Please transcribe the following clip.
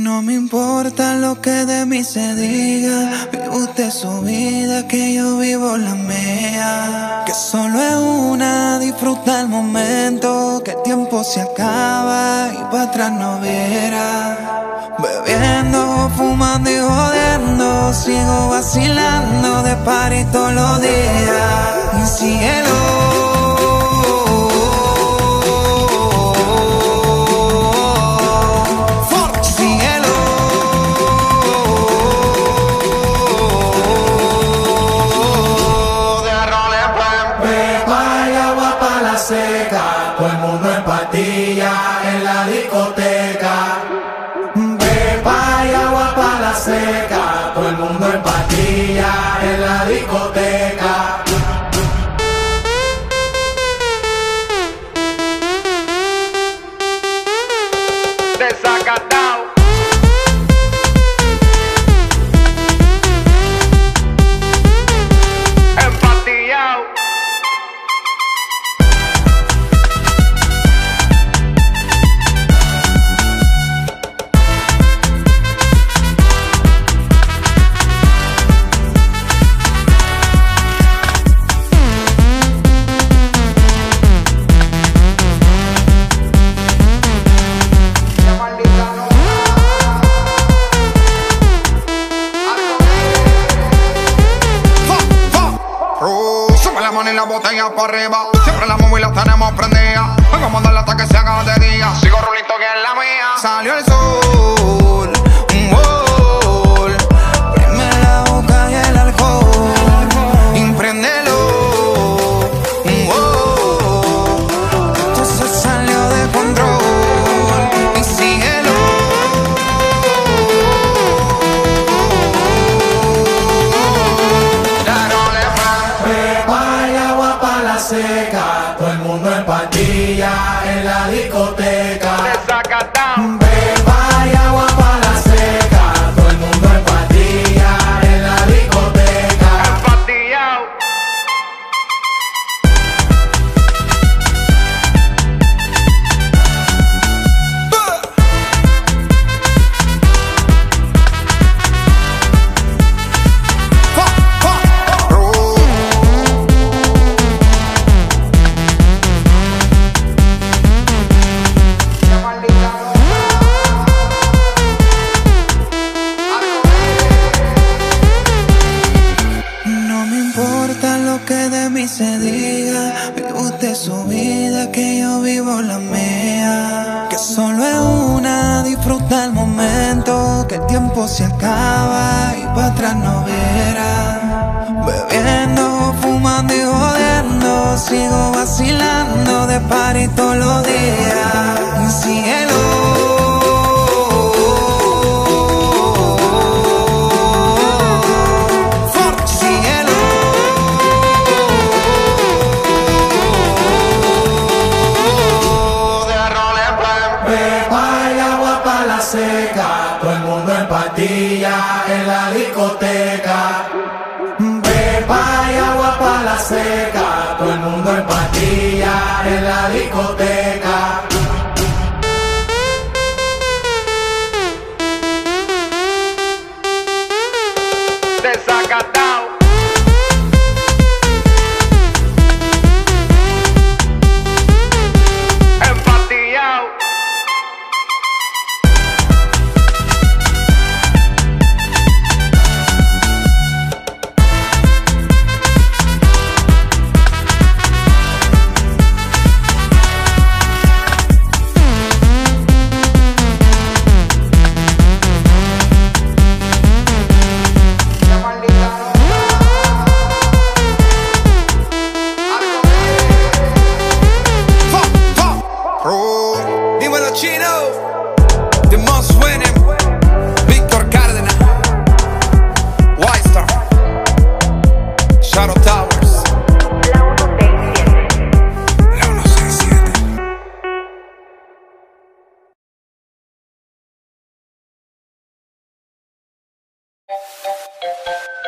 No me importa lo que de mí se diga, vive usted su vida, que yo vivo la mía. Que solo es una, disfruta el momento, que el tiempo se acaba y para atrás no viera. Bebiendo, fumando y jodiendo, sigo vacilando de party todos los días. Y síguelo. Todo el mundo en patilla en la discoteca. Pepa y agua pa' la seca. Todo el mundo en patilla en la discoteca. Desacatao. Empatillao. Y la botella para arriba, siempre la móvil la tenemos prendida. Vengo a mandarla hasta que se haga de día. Sigo rulito que es la mía. Salió el sol, un gol. Prime la boca y el alcohol. Impréndelo, un gol. Esto se salió de control. Y síguelo. Seca, todo el mundo en patilla en la discoteca. Desacatao. Pepa y agua pa' la seca, todo el mundo en patilla en la discoteca. Empatillao. Se diga, vive usted su vida, que yo vivo la mía. Que solo es una, disfruta el momento, que el tiempo se acaba y para atrás no viera. Bebiendo, fumando y jodiendo, sigo vacilando de party todos los días. Y síguelo. Seca, todo el mundo en patilla en la discoteca. Pepa y agua pa' la seca, todo el mundo en patilla en la discoteca. Desacatao. Empatillao. Dímelo, Chino, The Most Winning, Víctor Cárdenas, White Star, Shadow Towers, la 167.